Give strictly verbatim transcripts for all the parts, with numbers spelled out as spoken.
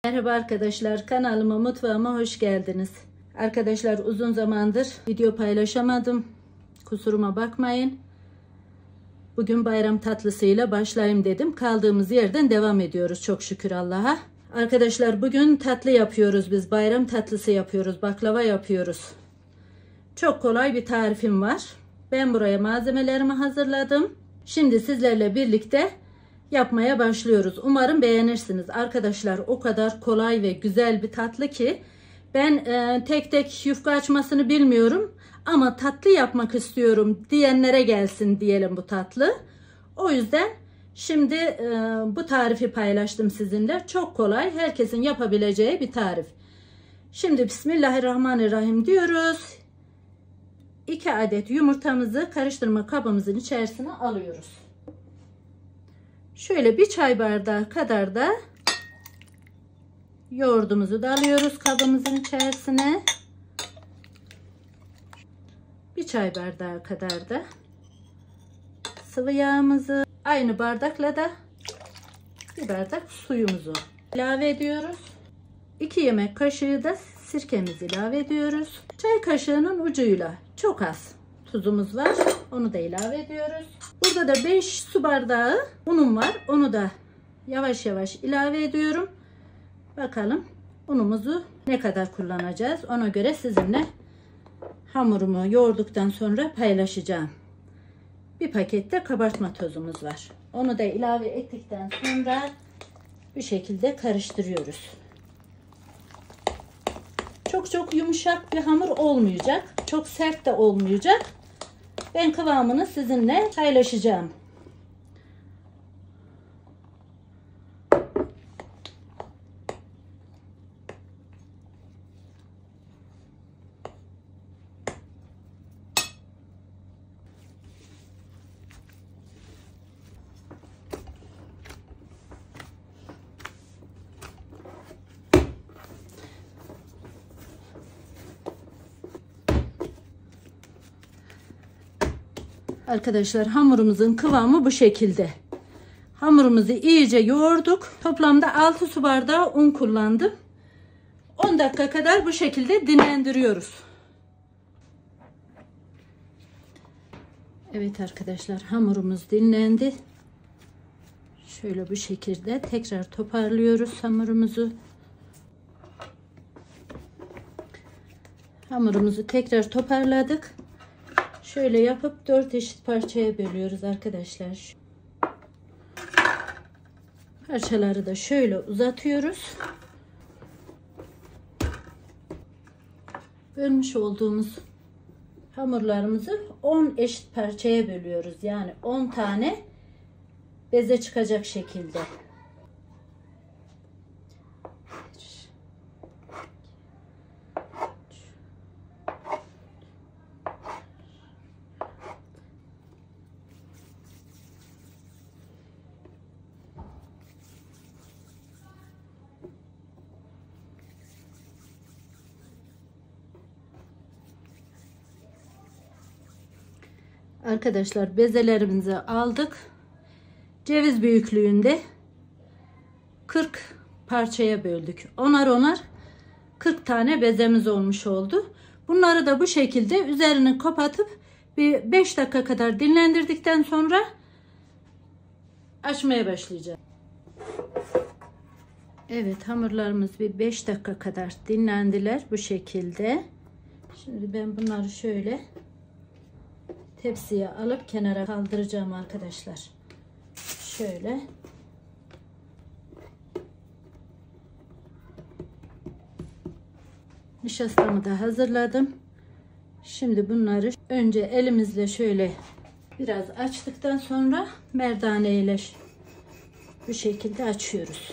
Merhaba arkadaşlar, kanalıma, mutfağıma hoş geldiniz. Arkadaşlar uzun zamandır video paylaşamadım. Kusuruma bakmayın. Bugün bayram tatlısıyla başlayayım dedim. Kaldığımız yerden devam ediyoruz çok şükür Allah'a. Arkadaşlar bugün tatlı yapıyoruz biz. Bayram tatlısı yapıyoruz. Baklava yapıyoruz. Çok kolay bir tarifim var. Ben buraya malzemelerimi hazırladım. Şimdi sizlerle birlikte yapmaya başlıyoruz. Umarım beğenirsiniz. Arkadaşlar o kadar kolay ve güzel bir tatlı ki ben e, tek tek yufka açmasını bilmiyorum ama tatlı yapmak istiyorum diyenlere gelsin diyelim bu tatlı. O yüzden şimdi e, bu tarifi paylaştım sizinle. Çok kolay, herkesin yapabileceği bir tarif. Şimdi Bismillahirrahmanirrahim diyoruz. iki adet yumurtamızı karıştırma kabımızın içerisine alıyoruz. Şöyle bir çay bardağı kadar da yoğurdumuzu da alıyoruz kabımızın içerisine. Bir çay bardağı kadar da sıvı yağımızı, aynı bardakla da bir bardak suyumuzu ilave ediyoruz. iki yemek kaşığı da sirkemizi ilave ediyoruz. Çay kaşığının ucuyla çok az tuzumuz var. Onu da ilave ediyoruz. Burada da beş su bardağı unum var. Onu da yavaş yavaş ilave ediyorum. Bakalım unumuzu ne kadar kullanacağız. Ona göre sizinle hamurumu yoğurduktan sonra paylaşacağım. Bir pakette kabartma tozumuz var. Onu da ilave ettikten sonra bu şekilde karıştırıyoruz. Çok çok yumuşak bir hamur olmayacak. Çok sert de olmayacak. Ben kıvamını sizinle paylaşacağım. Arkadaşlar hamurumuzun kıvamı bu şekilde. Hamurumuzu iyice yoğurduk. Toplamda altı su bardağı un kullandım. on dakika kadar bu şekilde dinlendiriyoruz. Evet arkadaşlar, hamurumuz dinlendi. Şöyle bu şekilde tekrar toparlıyoruz hamurumuzu. Hamurumuzu tekrar toparladık. Şöyle yapıp dört eşit parçaya bölüyoruz arkadaşlar. Parçaları da şöyle uzatıyoruz. Bölmüş olduğumuz hamurlarımızı on eşit parçaya bölüyoruz. Yani on tane beze çıkacak şekilde. Arkadaşlar bezelerimizi aldık. Ceviz büyüklüğünde kırk parçaya böldük. Onar onar kırk tane bezemiz olmuş oldu. Bunları da bu şekilde üzerini kapatıp bir beş dakika kadar dinlendirdikten sonra açmaya başlayacağım. Evet, hamurlarımız bir beş dakika kadar dinlendiler bu şekilde. Şimdi ben bunları şöyle tepsiye alıp kenara kaldıracağım arkadaşlar. Şöyle. Nişastamı da hazırladım. Şimdi bunları önce elimizle şöyle biraz açtıktan sonra merdane ile bu şekilde açıyoruz.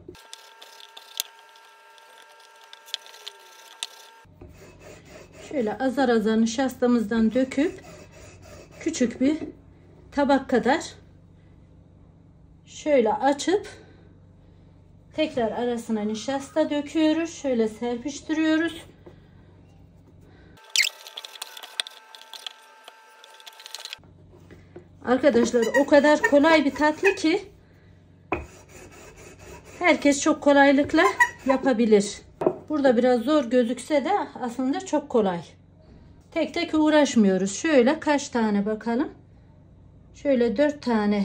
Şöyle azar azar nişastamızdan döküp küçük bir tabak kadar şöyle açıp tekrar arasına nişasta döküyoruz. Şöyle serpiştiriyoruz. Arkadaşlar o kadar kolay bir tatlı ki herkes çok kolaylıkla yapabilir. Burada biraz zor gözükse de aslında çok kolay. Tek tek uğraşmıyoruz. Şöyle kaç tane bakalım. Şöyle dört tane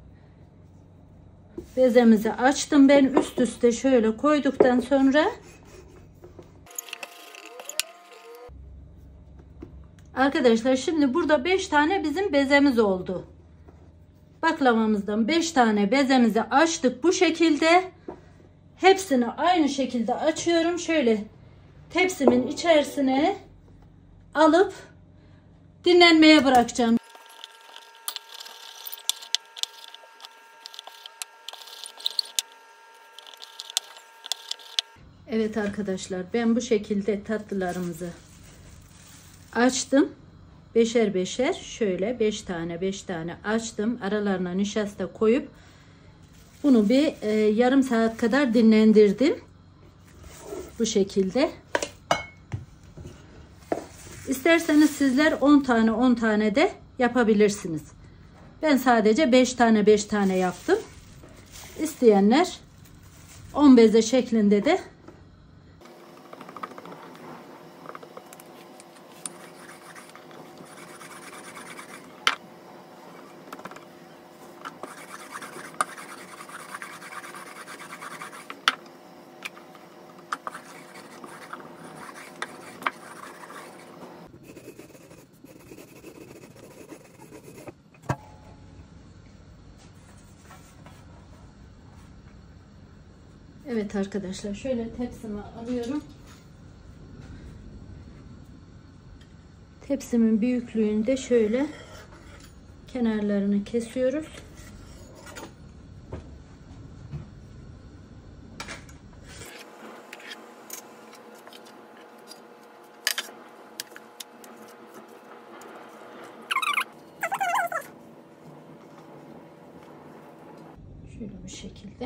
bezemizi açtım. Ben üst üste şöyle koyduktan sonra arkadaşlar şimdi burada beş tane bizim bezemiz oldu. Baklavamızdan beş tane bezemizi açtık bu şekilde. Hepsini aynı şekilde açıyorum. Şöyle tepsimin içerisine alıp dinlenmeye bırakacağım. Evet arkadaşlar, ben bu şekilde tatlılarımızı açtım. Beşer beşer şöyle beş tane beş tane açtım. Aralarına nişasta koyup bunu bir e, yarım saat kadar dinlendirdim. Bu şekilde. İsterseniz sizler on tane on tane de yapabilirsiniz. Ben sadece beş tane beş tane yaptım. İsteyenler on beze şeklinde de evet arkadaşlar, şöyle tepsimi alıyorum. Tepsimin büyüklüğünde şöyle kenarlarını kesiyoruz. Şöyle bu şekilde.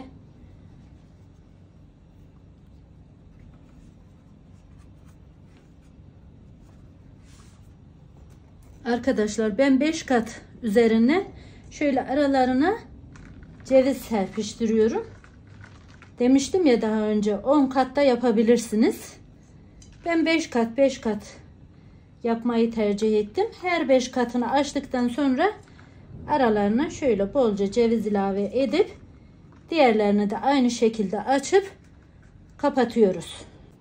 Arkadaşlar ben beş kat üzerine şöyle aralarına ceviz serpiştiriyorum. Demiştim ya daha önce, on katta yapabilirsiniz. Ben beş kat beş kat yapmayı tercih ettim. Her beş katını açtıktan sonra aralarına şöyle bolca ceviz ilave edip diğerlerini de aynı şekilde açıp kapatıyoruz.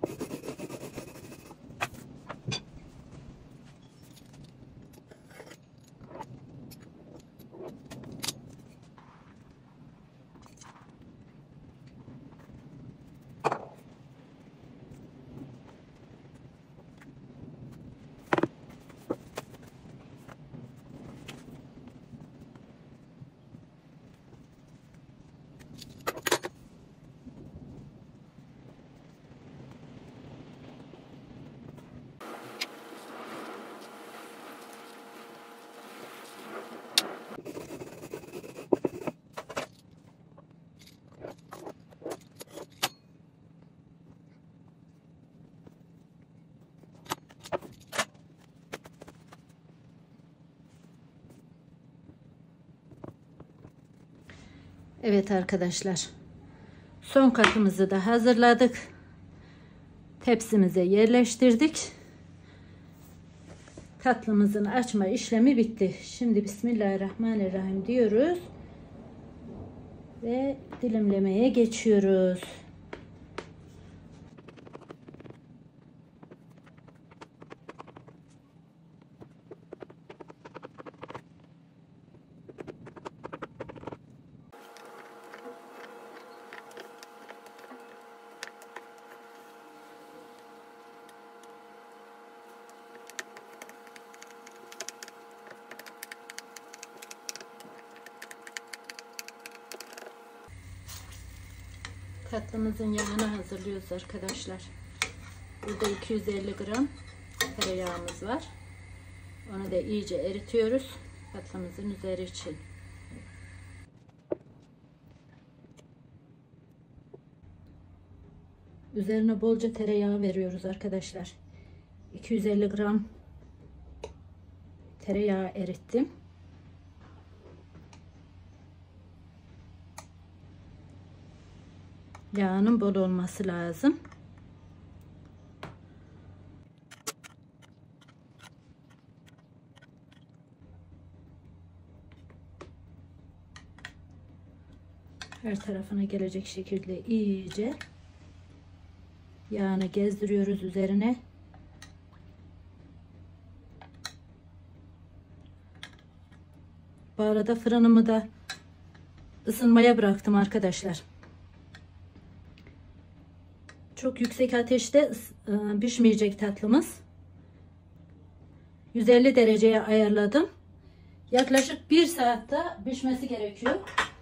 Evet arkadaşlar, son katımızı da hazırladık. Tepsimize yerleştirdik. Tatlımızın açma işlemi bitti. Şimdi Bismillahirrahmanirrahim diyoruz ve dilimlemeye geçiyoruz. Tatlımızın yağını hazırlıyoruz arkadaşlar. Burada iki yüz elli gram tereyağımız var. Onu da iyice eritiyoruz tatlımızın üzeri için. Üzerine bolca tereyağı veriyoruz arkadaşlar. iki yüz elli gram tereyağı erittim. Yağının bol olması lazım. Her tarafına gelecek şekilde iyice yağını gezdiriyoruz üzerine. Bu arada fırınımı da ısınmaya bıraktım arkadaşlar. Çok yüksek ateşte pişmeyecek tatlımız. yüz elli dereceye ayarladım. Yaklaşık bir saatte pişmesi gerekiyor.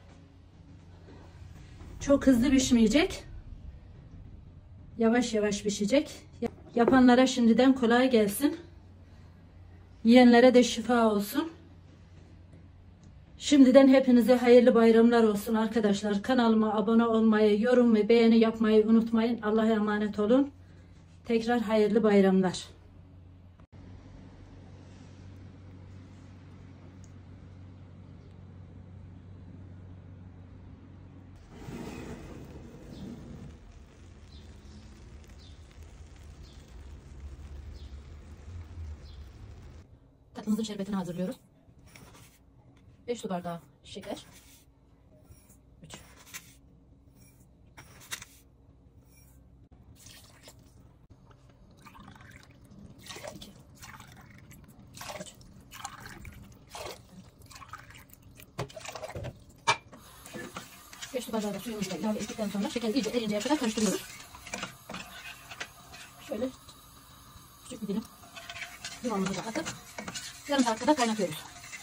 Çok hızlı pişmeyecek. Yavaş yavaş pişecek. Yapanlara şimdiden kolay gelsin. Yiyenlere de şifa olsun. Şimdiden hepinize hayırlı bayramlar olsun arkadaşlar. Kanalıma abone olmayı, yorum ve beğeni yapmayı unutmayın. Allah'a emanet olun. Tekrar hayırlı bayramlar. Tatlımızın şerbetini hazırlıyoruz. beş su bardağı şeker. üç. iki. üç. beş su bardağı da suyumuzu da ilave ettikten sonra şeker iyice erinceye kadar karıştırıyoruz. Şöyle küçük bir dilim limonumuzu da atıp yarım saat kadar kaynatıyoruz.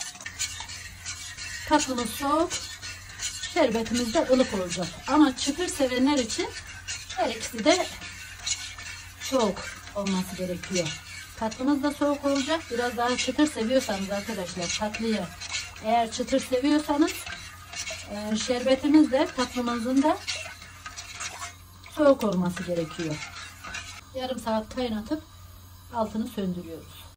Tatlımız soğuk, şerbetimiz de ılık olacak. Ama çıtır sevenler için her ikisi de soğuk olması gerekiyor. Tatlımız da soğuk olacak. Biraz daha çıtır seviyorsanız arkadaşlar tatlıyı, eğer çıtır seviyorsanız şerbetimiz de tatlımızın da soğuk olması gerekiyor. Yarım saat kaynatıp altını söndürüyoruz.